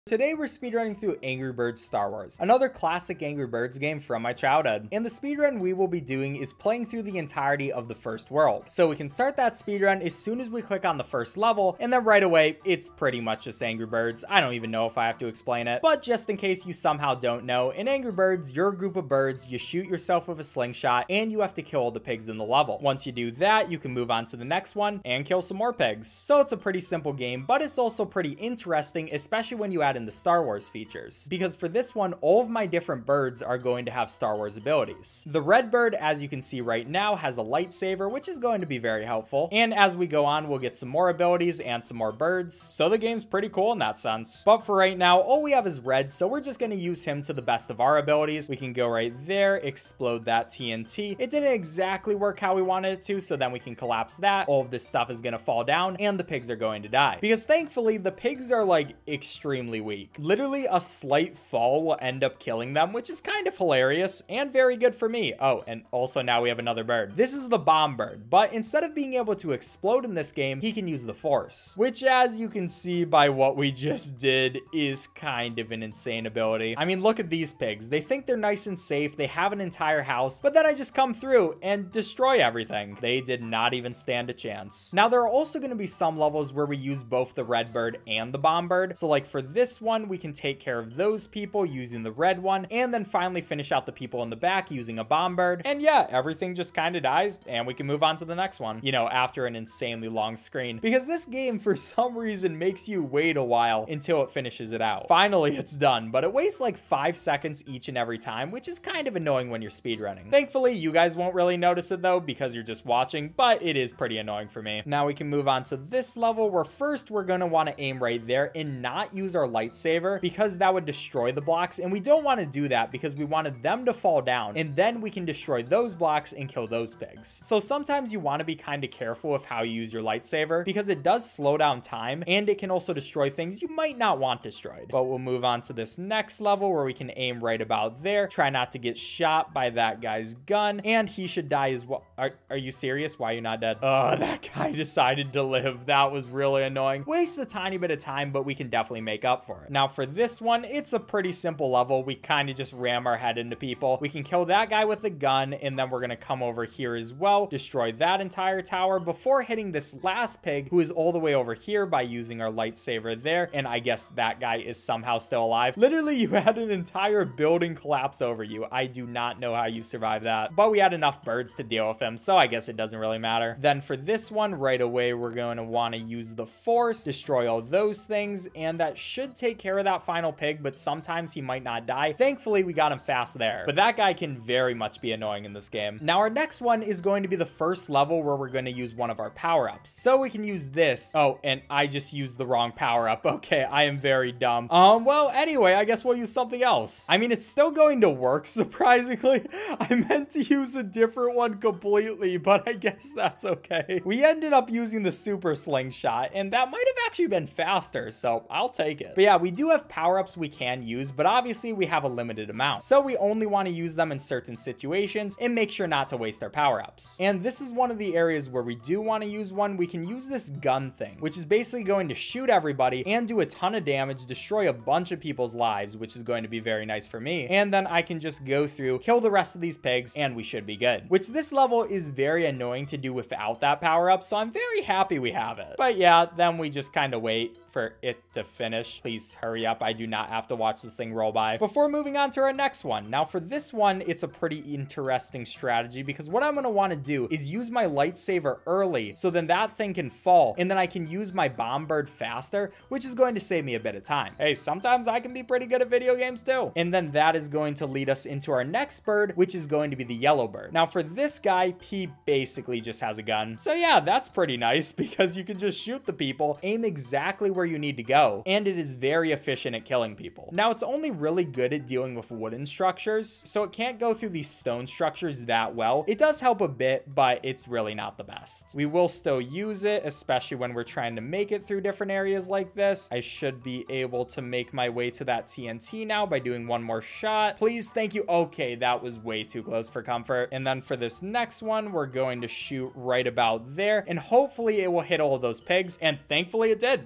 Today we're speedrunning through Angry Birds Star Wars, another classic Angry Birds game from my childhood. And the speedrun we will be doing is playing through the entirety of the first world. So we can start that speedrun as soon as we click on the first level, and then right away, it's pretty much just Angry Birds. I don't even know if I have to explain it, but just in case you somehow don't know, in Angry Birds, you're a group of birds, you shoot yourself with a slingshot, and you have to kill all the pigs in the level. Once you do that, you can move on to the next one and kill some more pigs. So it's a pretty simple game, but it's also pretty interesting, especially when you add in the Star Wars features, because for this one, all of my different birds are going to have Star Wars abilities. The red bird, as you can see right now, has a lightsaber, which is going to be very helpful. And as we go on, we'll get some more abilities and some more birds. So the game's pretty cool in that sense. But for right now, all we have is red, so we're just going to use him to the best of our abilities. We can go right there, explode that TNT. It didn't exactly work how we wanted it to, so then we can collapse that. All of this stuff is going to fall down, and the pigs are going to die. Because thankfully, the pigs are like extremely weak. Literally a slight fall will end up killing them, which is kind of hilarious and very good for me. Oh, and also now we have another bird. This is the bomb bird, but instead of being able to explode in this game, he can use the force, which as you can see by what we just did is kind of an insane ability. I mean, look at these pigs. They think they're nice and safe. They have an entire house, but then I just come through and destroy everything. They did not even stand a chance. Now, there are also going to be some levels where we use both the red bird and the bomb bird. So like for this one, we can take care of those people using the red one, and then finally finish out the people in the back using a bomb bird. And yeah, everything just kind of dies, and we can move on to the next one, you know, after an insanely long screen, because this game for some reason makes you wait a while until it finishes it out. Finally, it's done, but it wastes like 5 seconds each and every time, which is kind of annoying when you're speedrunning. Thankfully, you guys won't really notice it though, because you're just watching, but it is pretty annoying for me. Now we can move on to this level where first we're going to want to aim right there and not use our lightsaber, because that would destroy the blocks, and we don't want to do that because we wanted them to fall down, and then we can destroy those blocks and kill those pigs. So sometimes you want to be kind of careful with how you use your lightsaber, because it does slow down time, and it can also destroy things you might not want destroyed. But we'll move on to this next level where we can aim right about there, try not to get shot by that guy's gun, and he should die as well. Are you serious? Why are you not dead? Oh, that guy decided to live. That was really annoying. Wastes a tiny bit of time, but we can definitely make up for it. Now for this one, it's a pretty simple level. We kind of just ram our head into people. We can kill that guy with the gun, and then we're going to come over here as well, destroy that entire tower before hitting this last pig who is all the way over here by using our lightsaber there. And I guess that guy is somehow still alive. Literally, you had an entire building collapse over you. I do not know how you survived that, but we had enough birds to deal with him, so I guess it doesn't really matter. Then for this one, right away, we're going to want to use the force, destroy all those things, and that should take care of that final pig, but sometimes he might not die. Thankfully, we got him fast there, but that guy can very much be annoying in this game. Now, our next one is going to be the first level where we're going to use one of our power-ups. So we can use this. Oh, and I just used the wrong power-up. Okay, I am very dumb. Well, anyway, I guess we'll use something else. I mean, it's still going to work, surprisingly. I meant to use a different one completely, but I guess that's okay. We ended up using the super slingshot, and that might have actually been faster, so I'll take it. But yeah, we do have power-ups we can use, but obviously we have a limited amount, so we only want to use them in certain situations and make sure not to waste our power-ups. And this is one of the areas where we do want to use one. We can use this gun thing, which is basically going to shoot everybody and do a ton of damage, destroy a bunch of people's lives, which is going to be very nice for me. And then I can just go through, kill the rest of these pigs, and we should be good. Which this level is very annoying to do without that power-up, so I'm very happy we have it. But yeah, then we just kind of wait for it to finish. Please hurry up. I do not have to watch this thing roll by before moving on to our next one. Now for this one, it's a pretty interesting strategy, because what I'm going to want to do is use my lightsaber early, so then that thing can fall, and then I can use my bomb bird faster, which is going to save me a bit of time. Hey, sometimes I can be pretty good at video games too. And then that is going to lead us into our next bird, which is going to be the yellow bird. Now for this guy, he basically just has a gun. So yeah, that's pretty nice, because you can just shoot the people, aim exactly where you need to go, and it is very efficient at killing people. Now it's only really good at dealing with wooden structures, so it can't go through these stone structures that well. It does help a bit, but it's really not the best. We will still use it, especially when we're trying to make it through different areas like this. I should be able to make my way to that TNT now by doing one more shot. Please, thank you. Okay, that was way too close for comfort. And then for this next one, we're going to shoot right about there, and hopefully it will hit all of those pigs, and thankfully it did. Okay,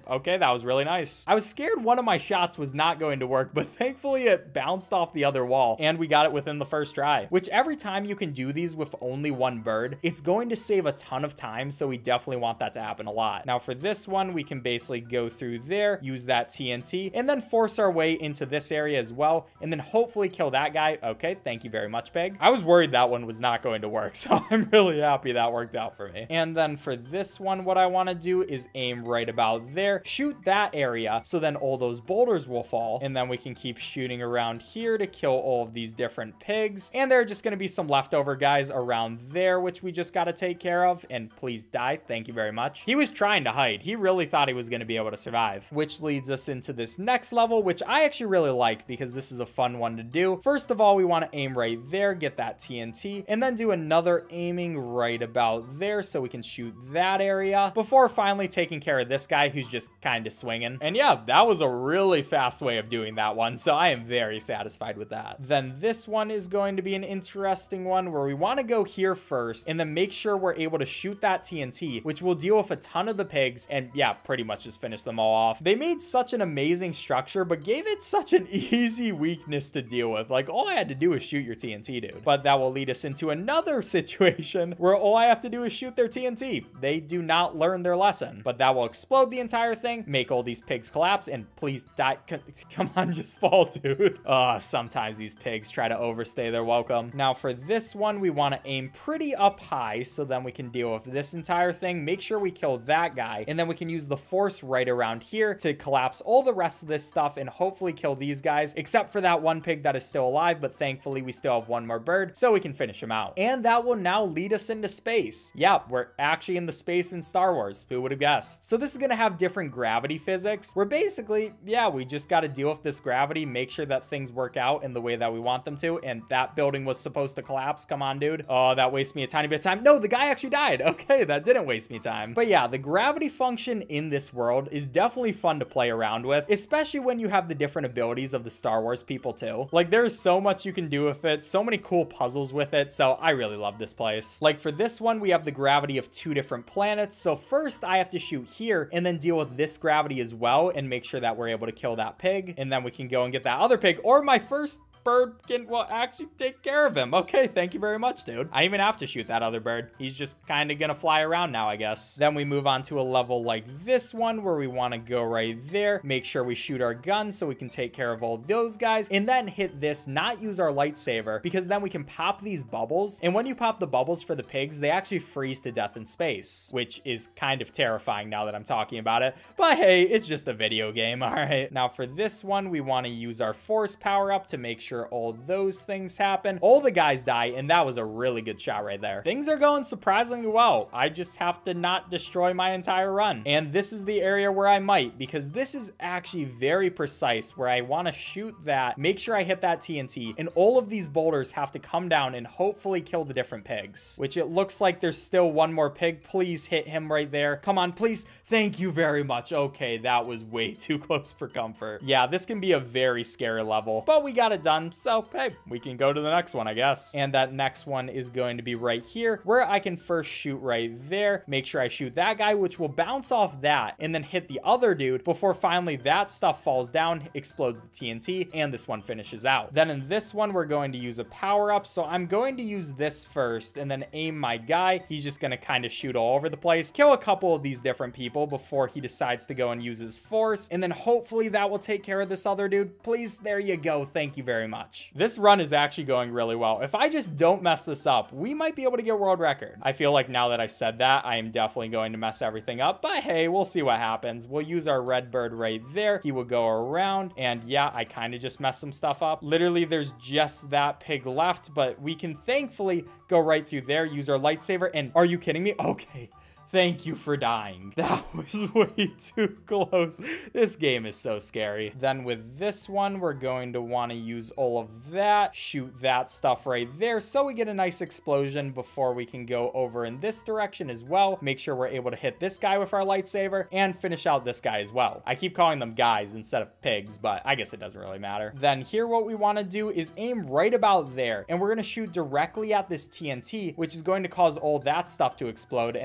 that was really nice. I was scared one of my shots was not going to work, but thankfully it bounced off the other wall and we got it within the first try, which every time you can do these with only one bird, it's going to save a ton of time. So we definitely want that to happen a lot. Now for this one, we can basically go through there, use that TNT, and then force our way into this area as well, and then hopefully kill that guy. Okay, thank you very much, pig. I was worried that one was not going to work, so I'm really happy that worked out for me. And then for this one, what I want to do is aim right about there, shoot that area, so then all those boulders will fall, and then we can keep shooting around here to kill all of these different pigs. And there are just going to be some leftover guys around there, which we just got to take care of. And please die. Thank you very much. He was trying to hide. He really thought he was going to be able to survive, which leads us into this next level, which I actually really like because this is a fun one to do. First of all, we want to aim right there, get that TNT, and then do another aiming right about there so we can shoot that area before finally taking care of this guy who's just kind of swinging. And yeah, that was a really fast way of doing that one, so I am very satisfied with that. Then this one is going to be an interesting one where we want to go here first and then make sure we're able to shoot that TNT, which will deal with a ton of the pigs and yeah, pretty much just finish them all off. They made such an amazing structure, but gave it such an easy weakness to deal with. Like, all I had to do was shoot your TNT, dude. But that will lead us into another situation where all I have to do is shoot their TNT. They do not learn their lesson, but that will explode the entire thing, make all these pigs collapse, and please die. Come on, just fall, dude. Sometimes these pigs try to overstay their welcome. Now for this one, we want to aim pretty up high so then we can deal with this entire thing, make sure we kill that guy, and then we can use the force right around here to collapse all the rest of this stuff and hopefully kill these guys, except for that one pig that is still alive, but thankfully we still have one more bird so we can finish him out. And that will now lead us into space. Yeah, we're actually in the space in Star Wars. Who would have guessed? So this is going to have different gravity physics where basically, yeah, we just got to deal with this gravity, make sure that things work out in the way that we want them to. And that building was supposed to collapse. Come on, dude. Oh, that wastes me a tiny bit of time. No, the guy actually died. Okay, that didn't waste me time. But yeah, the gravity function in this world is definitely fun to play around with, especially when you have the different abilities of the Star Wars people too. Like, there's so much you can do with it, so many cool puzzles with it, so I really love this place. Like for this one, we have the gravity of 2 different planets. So first I have to shoot here and then deal with this gravity as well and make sure that we're able to kill that pig, and then we can go and get that other pig, or my first bird can, well, actually take care of him. Okay, thank you very much, dude. I even have to shoot that other bird. He's just kind of gonna fly around now, I guess. Then we move on to a level like this one where we want to go right there, make sure we shoot our gun so we can take care of all those guys, and then hit this, not use our lightsaber, because then we can pop these bubbles, and when you pop the bubbles for the pigs, they actually freeze to death in space, which is kind of terrifying now that I'm talking about it, but hey, it's just a video game. All right, now for this one, we want to use our force power up to make sure all those things happen. All the guys die, and that was a really good shot right there. Things are going surprisingly well. I just have to not destroy my entire run. And this is the area where I might, because this is actually very precise, where I want to shoot that, make sure I hit that TNT, and all of these boulders have to come down and hopefully kill the different pigs, which it looks like there's still one more pig. Please hit him right there. Come on, please. Thank you very much. Okay, that was way too close for comfort. Yeah, this can be a very scary level, but we got it done. So hey, we can go to the next one, I guess. And that next one is going to be right here, where I can first shoot right there, make sure I shoot that guy, which will bounce off that, and then hit the other dude before finally that stuff falls down, explodes the TNT, and this one finishes out. Then in this one, we're going to use a power up. So I'm going to use this first and then aim my guy. He's just going to kind of shoot all over the place, kill a couple of these different people before he decides to go and use his force. And then hopefully that will take care of this other dude. Please, there you go. Thank you very much. This run is actually going really well. If I just don't mess this up, we might be able to get world record. I feel like now that I said that, I am definitely going to mess everything up, but hey, we'll see what happens. We'll use our red bird right there. He will go around, and yeah, I kind of just messed some stuff up. Literally, there's just that pig left, but we can thankfully go right through there, use our lightsaber, and are you kidding me? Okay. Thank you for dying. That was way too close. This game is so scary. Then with this one, we're going to want to use all of that, shoot that stuff right there so we get a nice explosion before we can go over in this direction as well. Make sure we're able to hit this guy with our lightsaber and finish out this guy as well. I keep calling them guys instead of pigs, but I guess it doesn't really matter. Then here, what we want to do is aim right about there, and we're going to shoot directly at this TNT, which is going to cause all that stuff to explode, and then we can just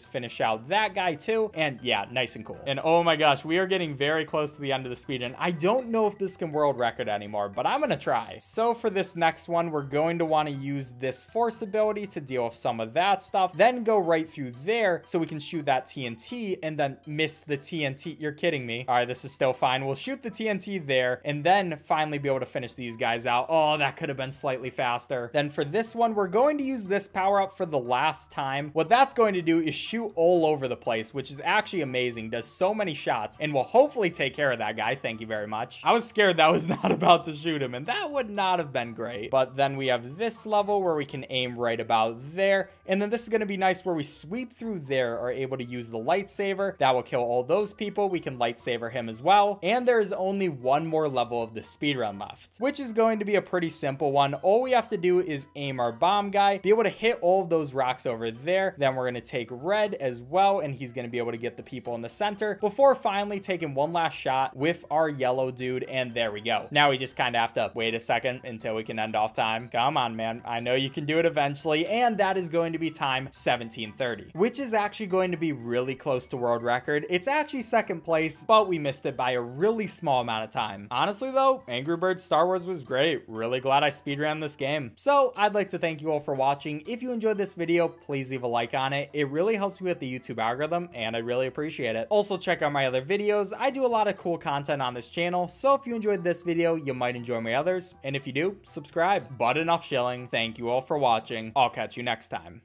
just finish out that guy too. And yeah, nice and cool. And oh my gosh, we are getting very close to the end of the speedrun. I don't know if this can world record anymore, but I'm gonna try. So for this next one, we're going to want to use this force ability to deal with some of that stuff, then go right through there so we can shoot that TNT and then miss the TNT. You're kidding me. All right, this is still fine. We'll shoot the TNT there and then finally be able to finish these guys out. Oh, that could have been slightly faster. Then for this one, we're going to use this power up for the last time. What that's going to do is shoot all over the place, which is actually amazing. Does so many shots and will hopefully take care of that guy. Thank you very much. I was scared that was not about to shoot him, and that would not have been great. But then we have this level where we can aim right about there, and then this is going to be nice where we sweep through there, are able to use the lightsaber. That will kill all those people. We can lightsaber him as well. And there is only one more level of the speedrun left, which is going to be a pretty simple one. All we have to do is aim our bomb guy, be able to hit all of those rocks over there. Then we're going to take red as well, and he's going to be able to get the people in the center before finally taking one last shot with our yellow dude. And there we go. Now we just kind of have to wait a second until we can end off time. Come on, man. I know you can do it eventually. And that is going to be time 17:30, which is actually going to be really close to world record. It's actually second place, but we missed it by a really small amount of time. Honestly though, Angry Birds Star Wars was great. Really glad I speedran this game. So I'd like to thank you all for watching. If you enjoyed this video, please leave a like on it. It really helps me with the YouTube algorithm, and I really appreciate it. Also check out my other videos. I do a lot of cool content on this channel, so if you enjoyed this video, you might enjoy my others. And if you do, subscribe. But enough shilling. Thank you all for watching. I'll catch you next time.